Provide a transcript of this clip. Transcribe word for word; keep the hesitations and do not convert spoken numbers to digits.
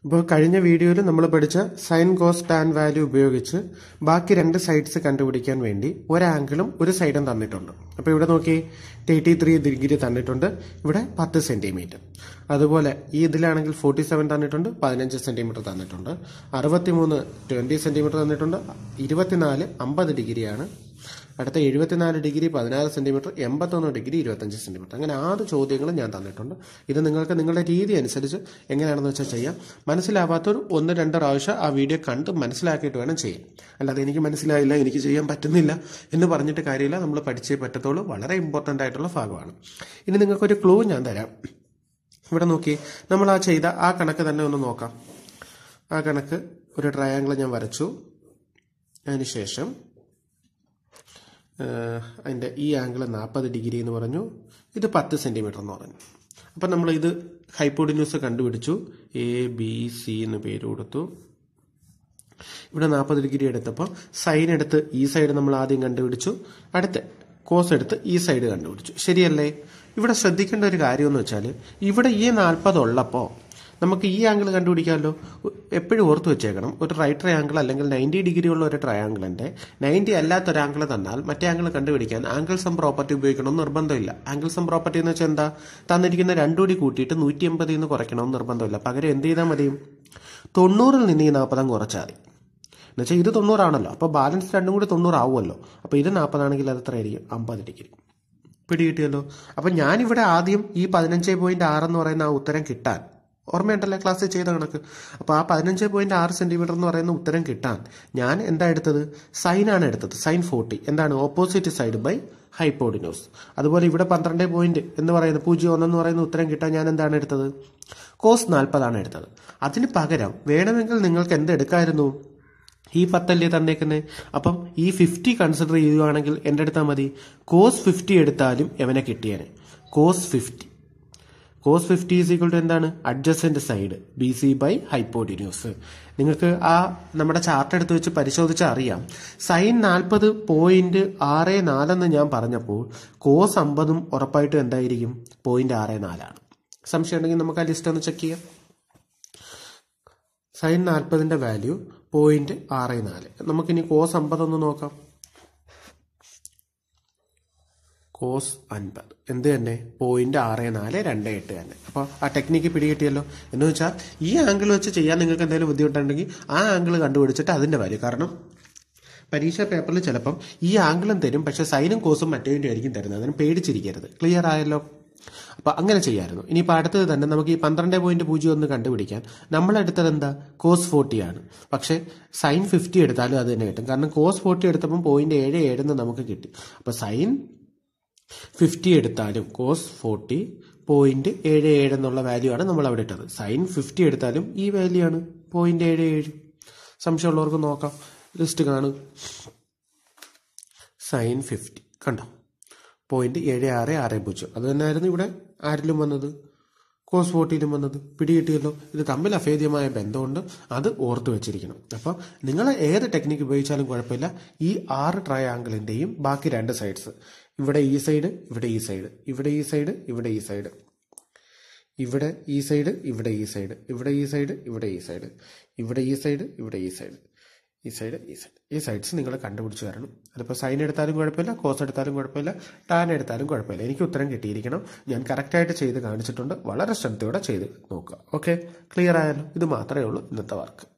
അപ്പോൾ കഴിഞ്ഞ വീഡിയോയിൽ നമ്മൾ പഠിച്ച സൈൻ കോസ് ടാൻ വാല്യൂ ഉപയോഗിച്ച് ബാക്കി രണ്ട് സൈഡ്സ് കണ്ടുപിടിക്കാൻ വേണ്ടി ഒരു ആംഗിളും ഒരു സൈഡും തന്നിട്ടുണ്ട്. അപ്പോൾ ഇവിടെ നോക്കി എയ്റ്റി ത്രീ ഡിഗ്രി തന്നിട്ടുണ്ട്, ഇവിടെ പത്ത് സെന്റിമീറ്റർ. അതുപോലെ ഈ ഇതിലാണെങ്കിൽ ഫോർട്ടി സെവൻ തന്നിട്ടുണ്ട്, പതിനഞ്ച് സെന്റിമീറ്റർ തന്നിട്ടുണ്ട്. അറുപത്തിമൂന്ന് ട്വന്റി സെന്റിമീറ്റർ തന്നിട്ടുണ്ട്. ഇരുപത്തിനാല് അമ്പത് ഡിഗ്രിയാണ്. അടുത്ത എഴുപത്തിനാല് ഡിഗ്രി പതിനാറ് സെന്റിമീറ്റർ, എൺപത്തൊന്ന് ഡിഗ്രി ഇരുപത്തഞ്ച് സെന്റിമീറ്റർ. അങ്ങനെ ആറ് ചോദ്യങ്ങളും ഞാൻ തന്നിട്ടുണ്ട്. ഇത് നിങ്ങൾക്ക് നിങ്ങളുടെ രീതി അനുസരിച്ച് എങ്ങനെയാണെന്ന് വെച്ചാൽ ചെയ്യാം. മനസ്സിലാവാത്തൊരു ഒന്ന് രണ്ട് പ്രാവശ്യം ആ വീഡിയോ കണ്ട് മനസ്സിലാക്കിയിട്ട് വേണം ചെയ്യാൻ. അല്ലാതെ എനിക്ക് മനസ്സിലായില്ല, എനിക്ക് ചെയ്യാൻ പറ്റുന്നില്ല എന്ന് പറഞ്ഞിട്ട് കാര്യമില്ല. നമ്മൾ പഠിച്ചേ പറ്റത്തുള്ളൂ. വളരെ ഇമ്പോർട്ടൻ്റ് ആയിട്ടുള്ള ഭാഗമാണ്. ഇനി നിങ്ങൾക്കൊരു ക്ലൂ ഞാൻ തരാം. ഇവിടെ നോക്കി, നമ്മൾ ആ ചെയ്ത ആ കണക്ക് തന്നെ ഒന്ന് നോക്കാം. ആ കണക്ക് ഒരു ട്രയാങ്കിൾ ഞാൻ വരച്ചു. അതിനുശേഷം അതിൻ്റെ ഈ ആംഗിൾ നാൽപ്പത് ഡിഗ്രി എന്ന് പറഞ്ഞു, ഇത് പത്ത് സെൻറ്റിമീറ്റർ എന്ന് പറഞ്ഞു. അപ്പം നമ്മൾ ഇത് ഹൈപ്പോട്ടിന്യൂസ് കണ്ടുപിടിച്ചു. എ ബി സി എന്ന് പേര് കൊടുത്തു. ഇവിടെ നാൽപ്പത് ഡിഗ്രി എടുത്തപ്പോൾ സൈൻ എടുത്ത് ഈ സൈഡ് നമ്മൾ ആദ്യം കണ്ടുപിടിച്ചു, അടുത്ത് കോസ് എടുത്ത് ഈ സൈഡ് കണ്ടുപിടിച്ചു. ശരിയല്ലേ? ഇവിടെ ശ്രദ്ധിക്കേണ്ട ഒരു കാര്യം എന്ന് വെച്ചാൽ, ഇവിടെ ഈ നാൽപ്പത് ഉള്ളപ്പോൾ നമുക്ക് ഈ ആംഗിൾ കണ്ടുപിടിക്കാമല്ലോ. എപ്പോഴും ഓർത്ത് വെച്ചേക്കണം, ഒരു റൈറ്റ് ട്രയാങ്കിൾ അല്ലെങ്കിൽ നയൻറ്റി ഡിഗ്രി ഉള്ള ഒരു ട്രയാങ്കിളിന്റെ നയൻറ്റി അല്ലാത്തൊരു ആംഗിൾ തന്നാൽ മറ്റേ ആംഗിൾ കണ്ടുപിടിക്കാൻ ആംഗിൾ സം പ്രോപ്പർട്ടി ഉപയോഗിക്കണമെന്ന് നിർബന്ധമില്ല. ആംഗിൾ സം പ്രോപ്പർട്ടി എന്ന് വെച്ചാൽ എന്താ? തന്നിരിക്കുന്ന രണ്ടുകൂടി കൂട്ടിയിട്ട് നൂറ്റി എൺപതിൽ നിന്ന് കുറയ്ക്കണമെന്ന് നിർബന്ധമില്ല. പകരം എന്ത് ചെയ്താൽ മതി? തൊണ്ണൂറിൽ നിന്ന് ഈ നാൽപ്പതം കുറച്ചാൽ മതി. എന്നുവെച്ചാൽ ഇത് തൊണ്ണൂറാണല്ലോ, അപ്പോൾ ബാലൻസ് രണ്ടും കൂടി തൊണ്ണൂറാവുമല്ലോ. അപ്പോൾ ഇത് നാൽപ്പതാണെങ്കിൽ അത് എത്രയായിരിക്കും? അമ്പത് ഡിഗ്രി. പിടികിട്ടിയല്ലോ. അപ്പം ഞാനിവിടെ ആദ്യം ഈ പതിനഞ്ച് പോയിന്റ് ആറെന്ന് പറയുന്ന ആ ഉത്തരം കിട്ടാൻ, ഓർമ്മയുണ്ടല്ലേ ക്ലാസ്സിൽ ചെയ്ത കണക്ക്? അപ്പോൾ ആ പതിനഞ്ച് പോയിന്റ് ആറ് സെന്റിമീറ്റർ എന്ന് പറയുന്ന ഉത്തരം കിട്ടാൻ ഞാൻ എന്താ എടുത്തത്? സൈനാണ് എടുത്തത്. Sine forty. എന്താണ്? Opposite side by hypotenuse. അതുപോലെ ഇവിടെ പന്ത്രണ്ട് പോയിന്റ് എന്ന് പറയുന്ന പൂജ്യം ഒന്നെന്ന് പറയുന്ന ഉത്തരം കിട്ടാൻ ഞാൻ എന്താണ് എടുത്തത്? കോസ് നാൽപ്പതാണ് എടുത്തത്. അതിന് പകരം വേണമെങ്കിൽ നിങ്ങൾക്ക് എന്തെടുക്കായിരുന്നു? ഈ പത്തല്ലേ തന്നേക്കുന്നത്. അപ്പം ഈ ഫിഫ്റ്റി കൺസിഡർ ചെയ്യുകയാണെങ്കിൽ എന്തെടുത്താൽ മതി? കോസ് ഫിഫ്റ്റി എടുത്താലും എവനെ കിട്ടിയേനെ. Cos fifty cos fifty is equal to എന്താണ്? Adjacent side B C by hypotenuse. നിങ്ങൾക്ക് ആ നമ്മുടെ ചാർട്ട് എടുത്ത് വെച്ച് പരിശോധിച്ചാൽ അറിയാം. സൈൻ നാൽപ്പത് പോയിന്റ് ആറ് നാലെന്ന് ഞാൻ പറഞ്ഞപ്പോൾ കോസ് അമ്പതും ഉറപ്പായിട്ടും എന്തായിരിക്കും? പോയിന്റ് ആറ് നാലാണ്. സംശയം ഉണ്ടെങ്കിൽ നമുക്ക് ആ ലിസ്റ്റ് ഒന്ന് ചെക്ക് ചെയ്യാം. സൈൻ നാൽപ്പതിന്റെ വാല്യൂ പോയിന്റ് ആറ് നാല്. നമുക്കിനി കോസ് അമ്പതൊന്ന് നോക്കാം. കോസ് അൻപത് എന്ത് തന്നെ? പോയിന്റ് ആറ് നാല് രണ്ട് എട്ട് തന്നെ. അപ്പോൾ ആ ടെക്നിക്ക് പിടികിട്ടിയല്ലോ. എന്ന് വെച്ചാൽ ഈ ആംഗിൾ വെച്ച് ചെയ്യാൻ നിങ്ങൾക്ക് എന്തെങ്കിലും ബുദ്ധിമുട്ടുണ്ടെങ്കിൽ ആ ആംഗിൾ കണ്ടുപിടിച്ചിട്ട് അതിന്റെ വാല്യൂ, കാരണം പരീക്ഷാ പേപ്പറിൽ ചിലപ്പം ഈ ആംഗിളും തരും, പക്ഷെ സൈനും കോസും മറ്റേതിൻ്റെ ആയിരിക്കും തരുന്നത്. അതിന് പേടിച്ചിരിക്കരുത്. ക്ലിയർ ആയല്ലോ? അപ്പൊ അങ്ങനെ ചെയ്യായിരുന്നു. ഇനിയിപ്പോൾ അടുത്തത് തന്നെ നമുക്ക് ഈ പന്ത്രണ്ട് പോയിന്റ് പൂജ്യം ഒന്ന് കണ്ടുപിടിക്കാൻ നമ്മളെടുത്തത് എന്താ? കോസ് ഫോർട്ടി ആണ്. പക്ഷെ സൈൻ ഫിഫ്റ്റി എടുത്താലും അത് തന്നെ കിട്ടും, കാരണം കോസ് ഫോർട്ടി എടുത്തപ്പം പോയിന്റ് ഏഴ് ഏഴെന്ന് നമുക്ക് കിട്ടി. അപ്പൊ സൈൻ ഫിഫ്റ്റി എടുത്താലും കോസ് ഫോർട്ടി പോയിന്റ് ഏഴ് ഏഴ് എന്നുള്ള വാല്യൂ ആണ് നമ്മൾ അവിടെ ഇട്ടത്. സൈൻ ഫിഫ്റ്റി എടുത്താലും ഈ വാല്യൂ ആണ്, പോയിന്റ് ഏഴ് ഏഴ്. സംശയമുള്ളവർക്ക് നോക്കാം, ലിസ്റ്റ് കാണും. സൈൻ ഫിഫ്റ്റി കണ്ടോ? പോയിന്റ് ഏഴ് ആറ് ആറ് പൂജ്യം. അത് തന്നെയായിരുന്നു ഇവിടെ ആരിലും വന്നത്, കോസ് ഫോർട്ടിയിലും വന്നത്. പിടികിട്ടിയല്ലോ? ഇത് തമ്മിൽ അഭേദ്യമായ ബന്ധമുണ്ട്, അത് ഓർത്ത് വെച്ചിരിക്കണം. അപ്പം നിങ്ങൾ ഏത് ടെക്നിക്ക് ഉപയോഗിച്ചാലും കുഴപ്പമില്ല. ഈ ആറ് ട്രയാങ്കിളിന്റെയും ബാക്കി രണ്ട് സൈഡ്സ്, ഇവിടെ ഈ സൈഡ്, ഇവിടെ ഈ സൈഡ്, ഇവിടെ ഈ സൈഡ്, ഇവിടെ ഈ സൈഡ്, ഇവിടെ ഈ സൈഡ്, ഇവിടെ ഈ സൈഡ്, ഇവിടെ ഈ സൈഡ്, ഇവിടെ ഈ സൈഡ്, ഇവിടെ ഈ സൈഡ്, ഇവിടെ ഈ സൈഡ്, ഈ സൈഡ്, ഈ സൈഡ്, ഈ സൈഡ്സ് നിങ്ങൾ കണ്ടുപിടിച്ച് തരണം. അതിപ്പോൾ സൈൻ എടുത്താലും കുഴപ്പമില്ല, കോസ് എടുത്താലും കുഴപ്പമില്ല, ടാൻ എടുത്താലും കുഴപ്പമില്ല. എനിക്ക് ഉത്തരം കിട്ടിയിരിക്കണം. ഞാൻ കറക്റ്റായിട്ട് ചെയ്ത് കാണിച്ചിട്ടുണ്ട്. വളരെ ശ്രദ്ധയോടെ ചെയ്ത് നോക്കുക. ഓക്കെ, ക്ലിയർ ആയല്ലോ? ഇത് മാത്രമേ ഉള്ളൂ ഇന്നത്തെ വർക്ക്.